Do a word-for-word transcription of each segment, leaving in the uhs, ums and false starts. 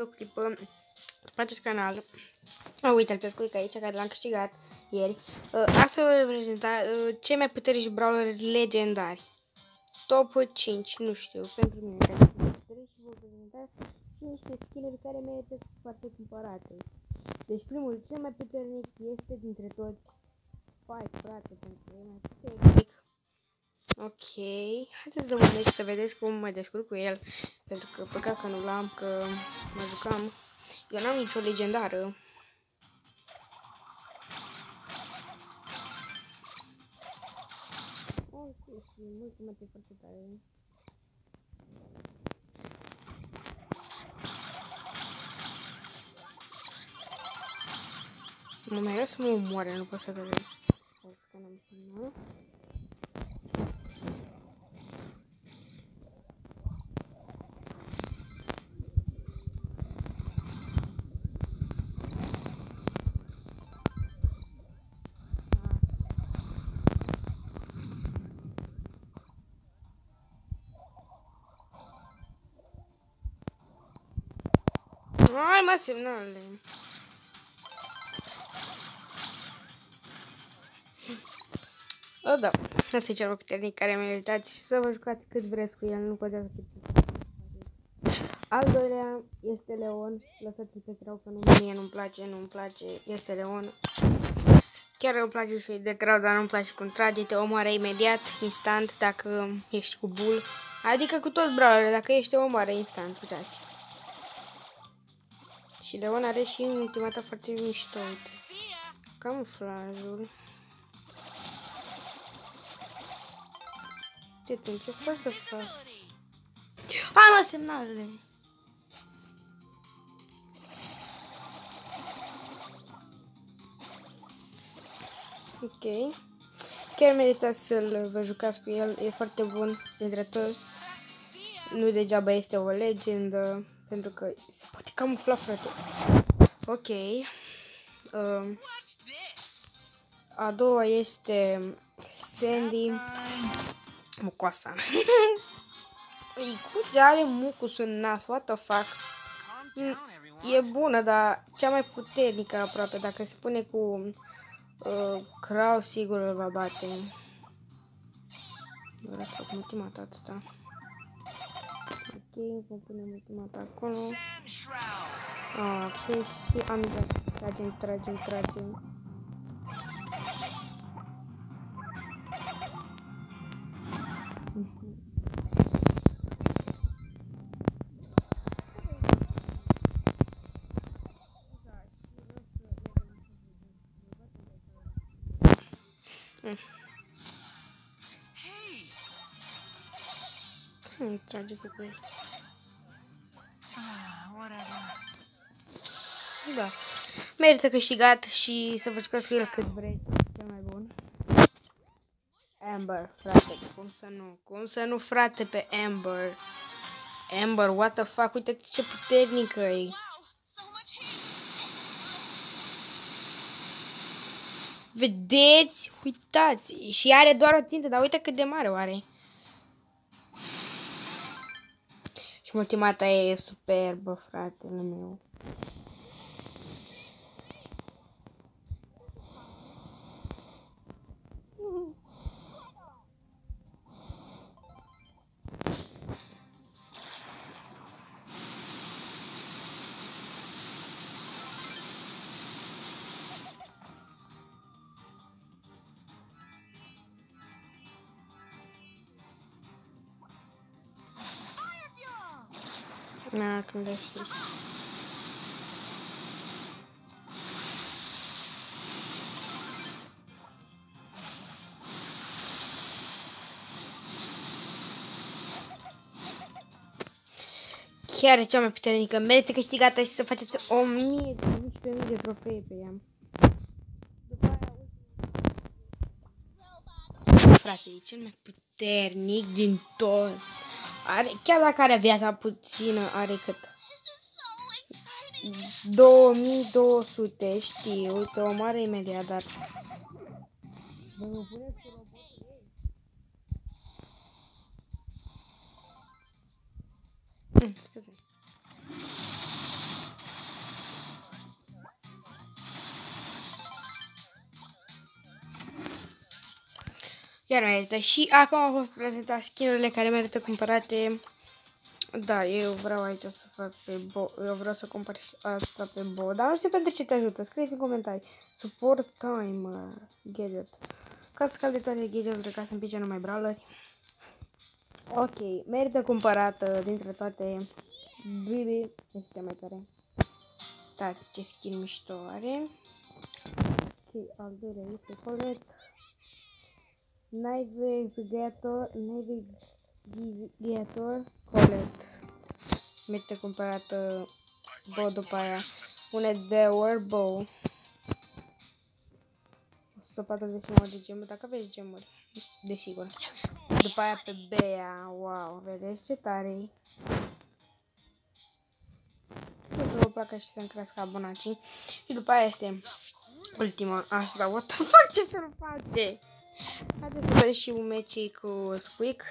o clipă pe acest canal. Oh, uite-l pe Squeak aici, care l-am câștigat ieri. Uh, Astfel vă voi prezenta uh, cei mai puternici brawleri legendari. Top cinci, nu știu, pentru mine. Care sunt puternici și vă prezenta și niște skill-uri care merită să foarte cumpărate. Deci primul, cel mai puternic este dintre toți Spike, frate, pentru că e mai puternic. Ok, haideți să dăm un meci să vedeți cum mă descurc cu el. Pentru că păcat că nu l-am, că mă jucam. Eu n-am nicio legendară. Ok, și ultima te foarte tare. Nu mai vreau să mă omoare, nu pot să cred. Că n-am semnat. Hai mă, semnale! O, da. Asta e cel mai puternic care meritați să vă jucați cât vreți cu el, nu contează cât. Al doilea este Leon. Lăsați-l pe Crow, că nu, mie nu-mi place, nu-mi place. Este Leon. Chiar îmi place să-i de Crow, dar nu-mi place cum trage. Te omoară imediat, instant, dacă ești cu bull. Adică cu toți brawlerii, dacă ești, te omoară instant, uitați. Și Leon are și ultimata foarte mișto, uite. Camuflajul. Ce tu, ce faci să fac? Hai mă, semnalele! Ok. Chiar meritați să-l vă jucați cu el, e foarte bun dintre toți. Nu degeaba este o legendă, pentru că se poate camufla, frate. Ok. Uh, a doua este Sandy. Mucoasa. Icuge are mucus în nas, what the fuck. E bună, dar cea mai puternică aproape. Dacă se pune cu uh, Crow, sigur îl va bate. Vreau să fac ultimata atâta. Ok, vă punem ultimata acolo. Ok, și am dat. Tragem, tragem, tragem. Mm. Hmm, trage pe pe. Da. Merită câștigat și să vă jucați cu el cât vreți. Cel mai bun. Amber, frate, cum să nu? Cum să nu, frate, pe Amber? Amber, what the fuck? Uite ce puternică e. Vedeți? Uitați. Și are doar o tintă, dar uite cât de mare o are. Și ultimata e superbă, fratele meu. Na, când le știi. Chiar e cea mai puternică. Merită câștigată și să faceți o mie de unsprezece mii de trofee pe ea. Frate, e cel mai puternic din tot. Are, chiar dacă are viața puțină, are cât? două mii două sute, știu, te omoară imediat, dar... Bă, mă puneți cu robotul ei? Chiar merită. Și acum vă prezenta skin-urile care merită cumpărate. Da, eu vreau aici să fac pe Bo. Eu vreau să cumpăr asta pe Bo. Dar nu știu pentru ce te ajută. Scrieți în comentarii. Support time gadget. Ca să scalde toate gadgeturile ca să împice numai brawleri. Ok, merită cumpărată dintre toate. Bibi este cea mai tare. Da, ce skin mișto are. Ok, al doilea este Colette. Navigator, Navigator, Colette. Merită cumpărată bow după aia. Un Endeavor bow. o sută patruzeci și nouă de gemuri, dacă aveți gemuri, desigur. După aia pe Bea, wow, vedeți ce tare-i. Vă placă și să-mi crească abonații. Și după aia este ultima asta. What the fuck, ce fel face? Haideți să vedem și un meci cu Squeak.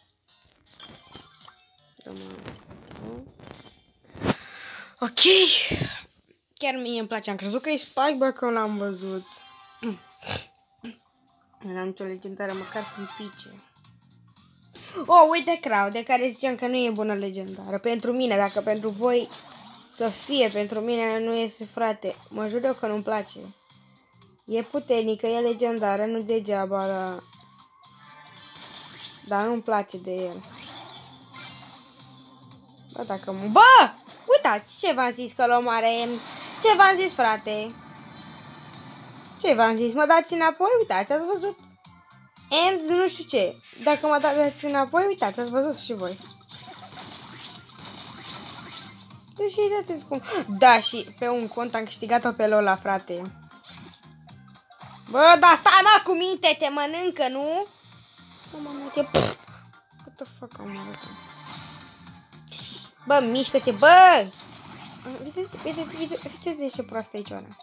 Ok. Chiar mie îmi place. Am crezut că e Spike, bă, că l-am văzut. Nu am nicio legendară, măcar să-mi pice. Oh, uite Crow, de care ziceam că nu e bună legendară. Pentru mine, dacă pentru voi să fie, pentru mine nu este, frate. Mă jur eu că nu-mi place. E puternică, e legendară, nu degeaba, dar... Dar nu-mi place de el. Bă, dacă mă... Bă! Uitați, ce v-am zis că l-om are... Ce v-am zis, frate? Ce v-am zis? Mă dați înapoi? Uitați, ați văzut? And nu știu ce. Dacă mă dați înapoi, uitați, ați văzut și voi. Deci uitați cum... Da, și pe un cont am câștigat-o pe Lola, frate. Bă, dar stai, mă, cu minte, te mănâncă, nu? Bă, mă, mă, te... What the fuck am arătat? Bă, mișcă-te, bă! Vedeți, vedeți, vedeți, vedeți ce proastă e Ciona.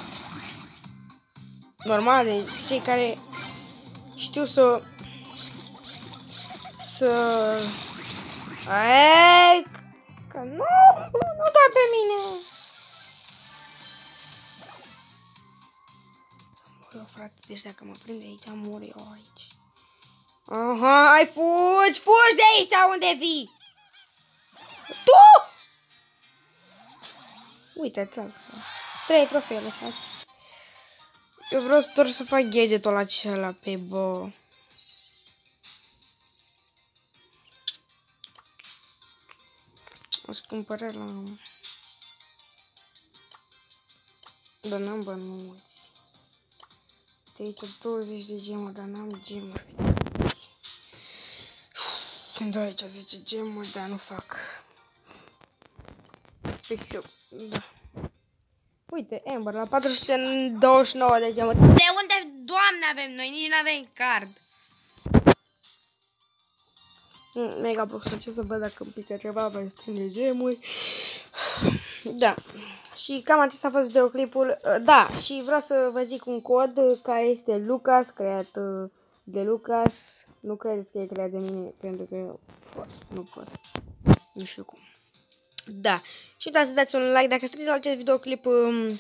Normal, de cei care știu să... Să... Ai, că nu, nu da pe mine. Să mor eu, frate, deci dacă mă prinde aici, mor eu aici. Aha, hai, fugi, fugi de aici, unde vii? Tu! Uite-ți asta. Trei trofee lăsați. Eu vreau doar să fac gadgetul acela pe Bo. O să cumpăr la... Dar n-am bănuți. De aici douăzeci de gemuri, dar n-am gemuri. Îmi dau aici zece gemuri, dar nu fac. Pe știu, da. Uite, Amber, la patru sute douăzeci și nouă de gemuri. De unde, Doamne, avem noi? Nici nu avem card. Mega Box, ce să văd dacă îmi pică ceva, mai strânge gemuri. Da. Și cam acesta a fost videoclipul. Da, și vreau să vă zic un cod care este Lucas, creat de Lucas. Nu credeți că e creat de mine, pentru că eu nu pot. Nu știu cum. Da. Și uitați să dați un like dacă strângeți la acest videoclip um,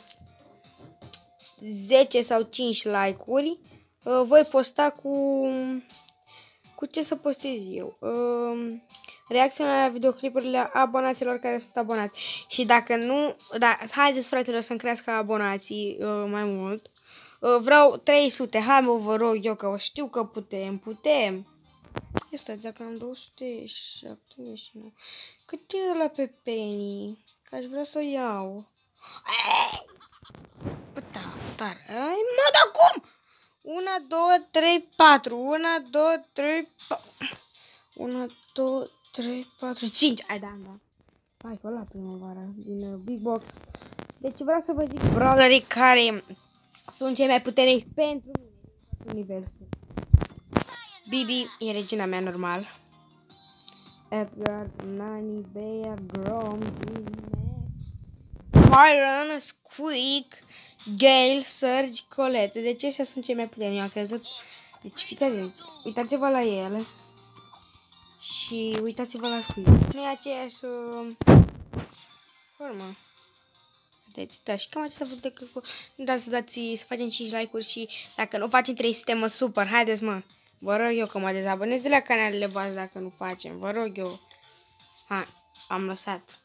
zece sau cinci like-uri. Uh, voi posta cu... Cu ce să postez eu? Uh, reacționarea la videoclipurile abonaților care sunt abonați. Și dacă nu... Da, haideți, fratelor, să-mi crească abonații uh, mai mult. Uh, vreau trei sute. Hai, mă, vă rog eu, că o știu că putem. Putem. Ia stați, dacă am două sute șaptezeci și nouă. Cât e ăla pe Penny? Că aș vrea să o iau. Bă, da, tare. Ai, mă, dar cum? Una, două, trei, patru. Una, două, trei, patru. Una, două, trei, patru, cinci. Ai, da, da. Hai, că la primăvara din Big Box. Deci vreau să vă zic brawlerii care sunt cei mai puternici pentru mine. Universul. Bibi e regina mea normal. Edgar, Nani, Bea, Grom, Byron, Squeak, Gale, Surge, Colette. Deci ăștia sunt cei mai puternici, am crezut. Deci fiți atenți, uitați-vă la el. Și uitați-vă la Squeak. Nu e aceeași uh, formă. Vedeți, da, și cam acesta a fost decât cu... Nu dați să dați, să facem cinci like-uri și dacă nu facem trei sute mă supăr. Haideți, mă. Vă rog eu că mă dezabonez de la canalele voastre dacă nu facem. Vă rog eu. Ha, am lăsat.